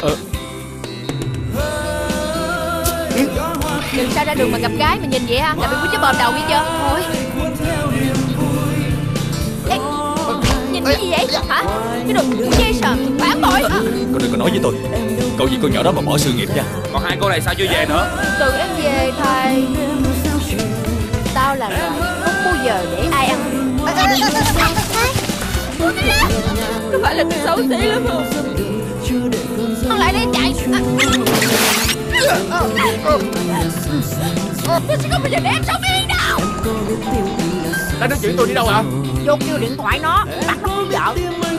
Đừng sao ra đường mà gặp gái mà nhìn vậy ha, là bị quýnh cái bờm đầu nghe chưa? Thôi. Ê, nhìn cái gì vậy hả? Cái đồ chê sờ phản bội. Cậu đừng có nói với tôi. Cậu vì con nhỏ đó mà bỏ sự nghiệp nha. Còn hai cô này sao chưa về nữa? Từ em về thầy. Tao là loại không bao giờ để ai ăn. Có phải là tôi xấu xí lắm không? Con lại đây chạy. Tôi sẽ không bao giờ để em sống yên đâu. Đang nói chuyện tôi đi đâu ạ? Vô kêu điện thoại nó, bắt nó cưới vợ.